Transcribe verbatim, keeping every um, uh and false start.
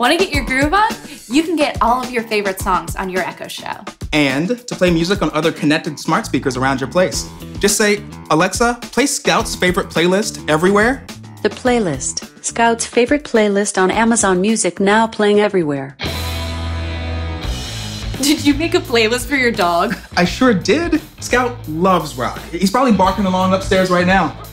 Want to get your groove on? You can get all of your favorite songs on your Echo Show. And to play music on other connected smart speakers around your place. Just say, Alexa, play Scout's favorite playlist everywhere. The playlist. Scout's favorite playlist on Amazon Music, now playing everywhere. Did you make a playlist for your dog? I sure did. Scout loves rock. He's probably barking along upstairs right now.